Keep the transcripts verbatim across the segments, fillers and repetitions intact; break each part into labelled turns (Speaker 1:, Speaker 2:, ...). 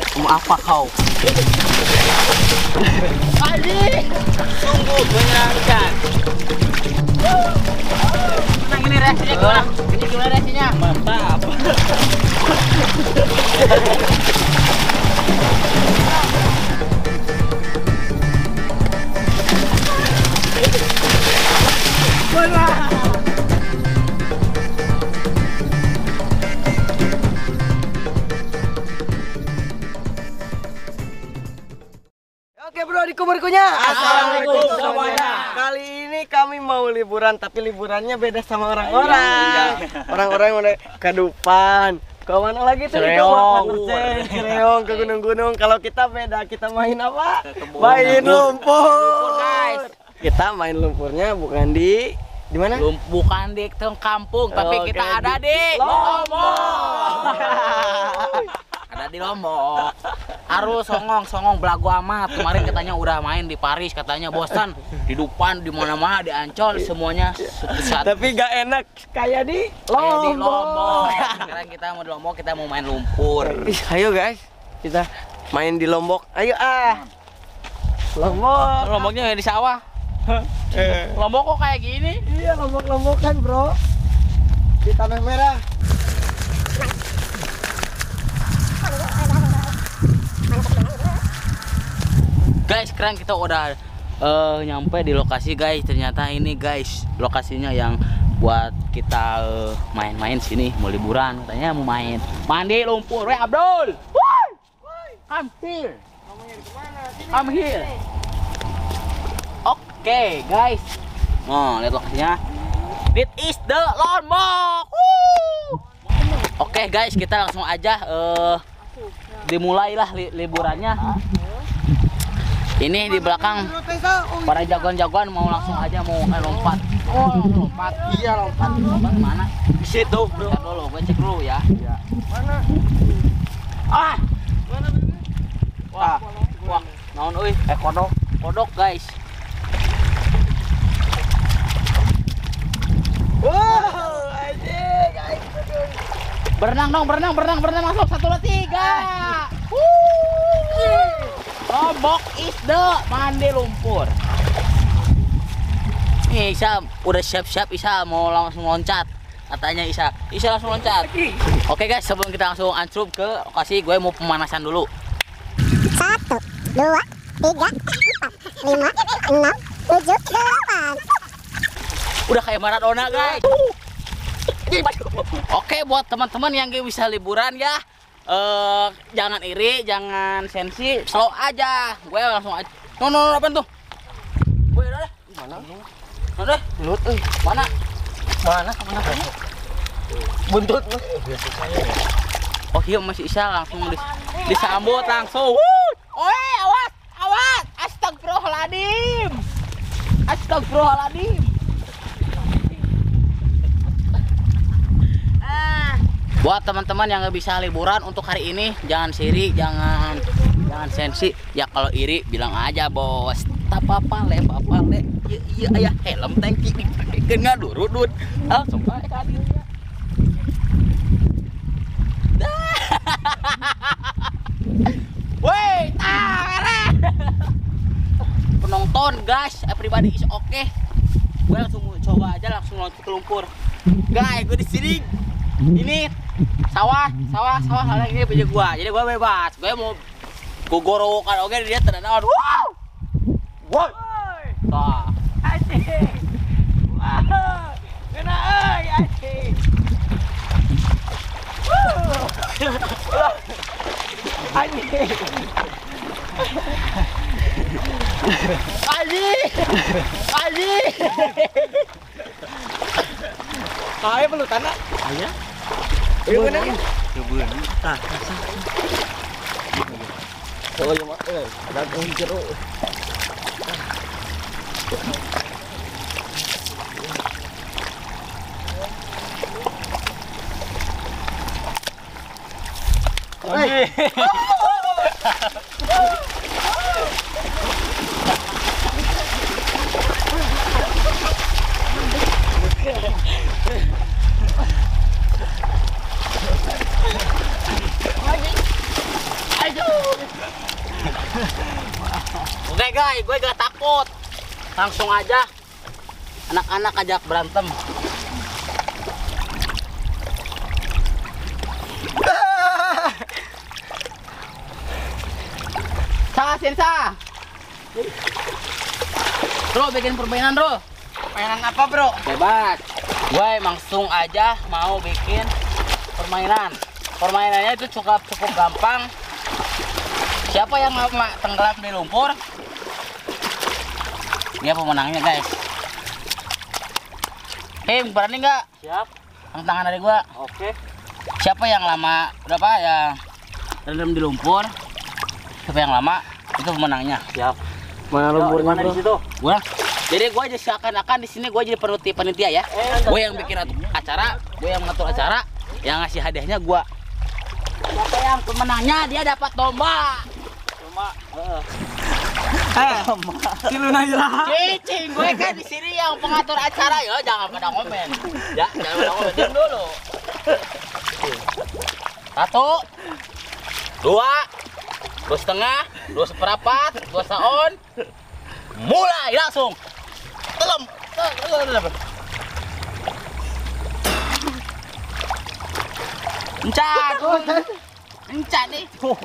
Speaker 1: Mau apa kau? Aji, sungguh menyenangkan. Menang ini reaksinya gimana? Ini gimana reaksinya? Mantap.
Speaker 2: Oke bro, di kuburkunya.
Speaker 1: Assalamualaikum semuanya.
Speaker 2: Kali ini kami mau liburan, tapi liburannya beda sama orang-orang. Orang-orang udah ke Dupan. Ke mana lagi tuh?
Speaker 1: Cireong.
Speaker 2: Cireong, ke gunung-gunung. Kalau kita beda, kita main apa? Main lumpur.
Speaker 1: Guys.
Speaker 2: Kita main lumpurnya bukan di di mana?
Speaker 1: Bukan di kampung, tapi
Speaker 2: Oke,
Speaker 1: kita ada
Speaker 2: di
Speaker 1: di
Speaker 2: Lombok.
Speaker 1: Ada di Lombok. Harus songong songong belagu amat. Kemarin katanya udah main di Paris, katanya bosan di Dupan, di mana-mana, di Ancol, semuanya satu.
Speaker 2: Tapi gak enak kayak di
Speaker 1: Kayak di
Speaker 2: Lombok.
Speaker 1: Lombok. Sekarang kita mau di Lombok, kita mau main lumpur.
Speaker 2: Ih, ayo guys, kita main di Lombok. Ayo ah. Lombok.
Speaker 1: Lomboknya di sawah. Lombok kok kayak gini?
Speaker 2: Iya, Lombok-Lombokan, Bro. Di tanah merah.
Speaker 1: Guys, sekarang kita udah uh, nyampe di lokasi guys. Ternyata ini guys, lokasinya yang buat kita main-main uh, sini, mau liburan. Katanya mau main mandi lumpur. Weh Abdul, come here, come here. Oke okay, guys, oh lihat lokasinya. This is the Lombok. Oke okay, guys, kita langsung aja uh, dimulailah li liburannya. Ini di belakang para jagoan-jagoan mau langsung aja mau eh, lompat. Oh, lompat. Iya, lompat. Lompat mana? Di situ, Bro. Lihat dulu, gue cek dulu ya. Iya. Mana? Ah. Mana ini? Wah. Wah, naon euy? Eh kodok. Kodok, guys.
Speaker 2: Wow, anjing, guys.
Speaker 1: Berenang dong, berenang, berenang, berenang masuk satu dua tiga. Wuh. Lombok is the mandi lumpur. Nih Isa udah siap-siap, Isa mau langsung loncat. Katanya Isa, Isa langsung loncat. Oke guys, sebelum kita langsung ancrup ke lokasi, gue mau pemanasan dulu.
Speaker 3: Satu, dua, tiga, empat, lima, enam, tujuh, delapan.
Speaker 1: Udah kayak Maradona guys. Oke, buat teman-teman yang gak bisa liburan ya, Uh, jangan iri, jangan sensi, slow aja. Gue langsung aja. No, no, no, apa tuh? Gue udah deh. Mana? Mana deh?
Speaker 2: Lut, euy.
Speaker 1: Mana? Mana? Mana kamu?
Speaker 2: Buntut.
Speaker 1: Oh iya, masih bisa langsung dis disambut langsung. Wuh! Oi, awas, awas. Astagfirullahaladzim. Astagfirullahaladzim. Buat teman-teman yang nggak bisa liburan untuk hari ini, jangan siri, jangan jangan sensi. Ya kalau iri bilang aja bos. Tak apa-apa le, apa le. Iya iya ayah helm tanki dipakekeun ngadurudut. Langsung bae ka dieu. Woi, tare. Penonton guys, everybody is okay. Gue langsung coba aja langsung loncat ke lumpur. Guys, gue di sini. Ini sawah, sawah, sawah hal ini punya gua. Jadi gua bebas. Gua mau gogorokan oke dia teranawan. Wow. Wow. Tah. Anjing. Wow. Kena euy anjing. Anjing. Anjing. Anjing.
Speaker 2: Ayo perlu tanah.
Speaker 1: Aya.
Speaker 2: Ayo bener ya?
Speaker 1: Kebeun. Tah.
Speaker 2: Oh, ya mak, eh, ada jeruk. Hey.
Speaker 1: Oke guys, gue gak takut. Langsung aja. Anak-anak ajak berantem. Sa, Sensa. Bro, bikin permainan bro.
Speaker 2: Permainan apa bro?
Speaker 1: Bebas. Gue langsung aja mau bikin permainan. Permainannya itu cukup cukup gampang. Siapa yang mau tenggelam di lumpur, dia pemenangnya guys. Hei, berani nggak?
Speaker 2: Siap.
Speaker 1: Angkat tangan dari gua.
Speaker 2: Oke.
Speaker 1: Siapa yang lama berapa ya tenggelam di lumpur? Siapa yang lama itu pemenangnya.
Speaker 2: Siap. Mana lumpurnya
Speaker 1: Mana
Speaker 2: bro?
Speaker 1: di situ? Gua. Jadi gua aja seakan-akan di sini gua jadi panitia panitia ya.
Speaker 2: Eh,
Speaker 1: Gue yang bikin acara, gue yang mengatur acara, yang ngasih hadiahnya gua. Siapa yang pemenangnya dia dapat domba.
Speaker 2: Cuma. Eh, si Luna Ira.
Speaker 1: Cicing, gue kan di sini yang pengatur acara ya, jangan pada komen. Ya, jangan pada komen diam dulu. Satu, dua, dua setengah, dua seperempat, dua saon. Mulai langsung. Telem. Encat. Encat nih.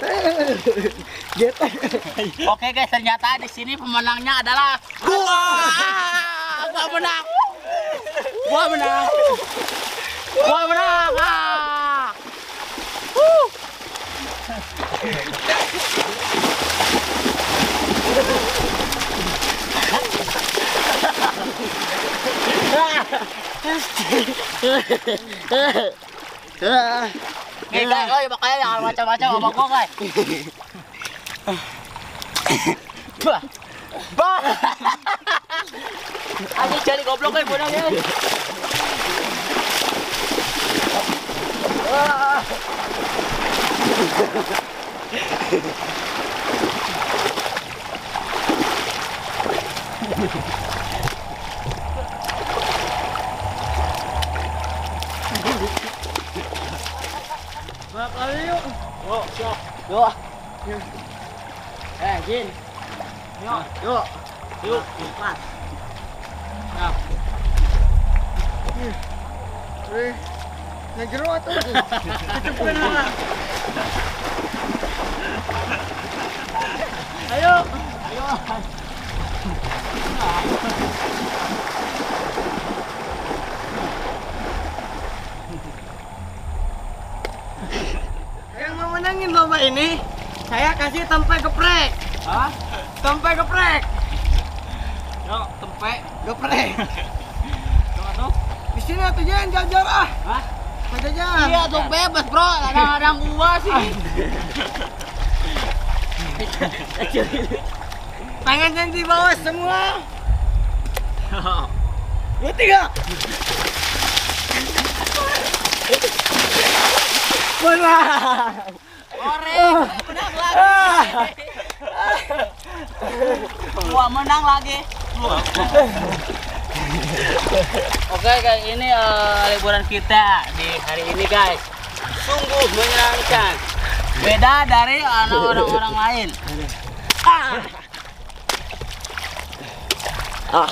Speaker 1: Oke guys, ternyata di sini pemenangnya adalah gua. Gua menang. Gua menang. Gua menang. Ah. Wuh. Oke guys, oh makanya jangan macam-macam sama gua guys. Bah. Bah. Anjing jadi goblok kan bodoh ya. Wah.
Speaker 2: Bakal yuk.
Speaker 1: Yuk, siap. Yuk. Eh, Jin. Yuk, yuk. Yuk, empat. Nah.
Speaker 2: Eh, ngejero atuh. Kecepkeun lah.
Speaker 1: Ayo. Ayo.
Speaker 2: Yang mau menangin lomba ini, saya kasih tempe geprek.
Speaker 1: Hah?
Speaker 2: Tempe geprek.
Speaker 1: Yuk, tempe.
Speaker 2: Geprek.
Speaker 1: Coba tuh.
Speaker 2: Di sini atuh jangan jajar ah.
Speaker 1: Hah?
Speaker 2: Jajar.
Speaker 1: Iya tuh bebas bro, kadang-kadang gua sih.
Speaker 2: Tangan yang di bawah semua. Dua tiga. Menang.
Speaker 1: Oreng, menang lagi. Gua menang lagi. Oke guys, ini uh, liburan kita di hari ini guys. Sungguh menyenangkan. Beda dari anak orang-orang lain. Ah. Ah.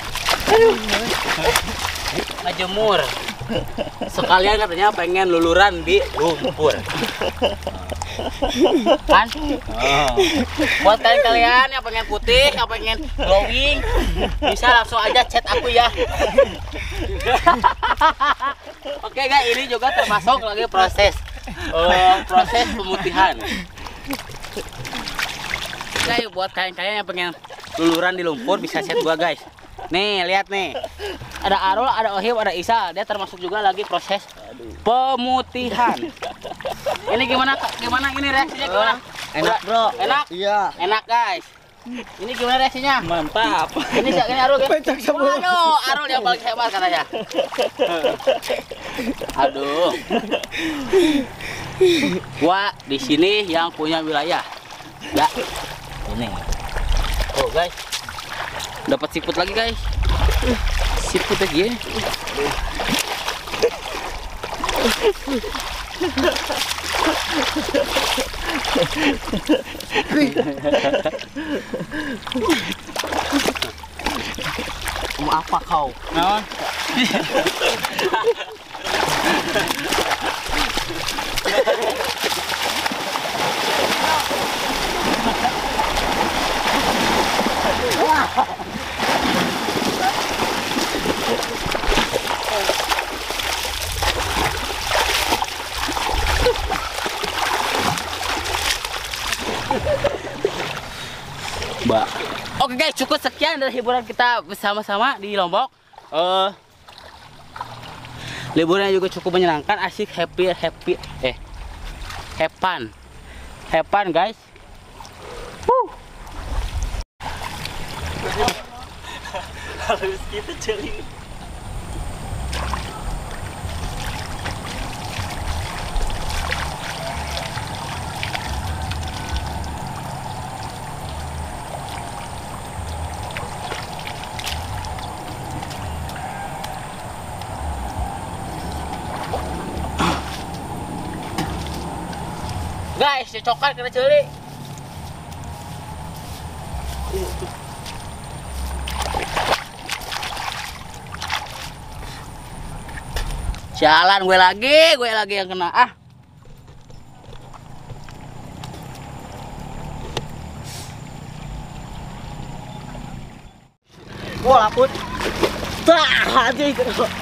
Speaker 1: Ngejemur. Sekalian katanya pengen luluran di lumpur. Kan? Oh. Buat kalian-kalian yang pengen putih, yang pengen glowing, bisa langsung aja chat aku ya. Oke guys, ini juga termasuk lagi proses uh, proses pemutihan. Guys, buat kalian-kalian yang pengen luluran di lumpur bisa chat gua guys. Nih, lihat nih. Ada Arul, ada Ohim, ada Isa. Dia termasuk juga lagi proses pemutihan. Ini gimana? Gimana ini reaksinya gimana?
Speaker 2: Enak bro.
Speaker 1: Enak?
Speaker 2: Iya.
Speaker 1: Enak guys. Ini gimana reaksinya?
Speaker 2: Mantap.
Speaker 1: Ini ini Arul ya?
Speaker 2: Pencak semua.
Speaker 1: Aduh, Arul yang paling hebat katanya. Aduh. Gua di sini yang punya wilayah. Ya. Ini. Oh guys. Dapat siput lagi guys. Siput lagi ya.
Speaker 2: Mau apa kau?
Speaker 1: Naon? Mbak. Oke guys, cukup sekian dari hiburan kita bersama-sama di Lombok. Eh liburannya juga cukup menyenangkan, asik, happy, happy, eh, have fun, have fun guys. Woo.
Speaker 2: Harus gitu celi.
Speaker 1: Guys, cocokan kena celi. Jalan gue lagi, gue lagi yang kena. Ah.
Speaker 2: Wah, laput. Tah, anjing.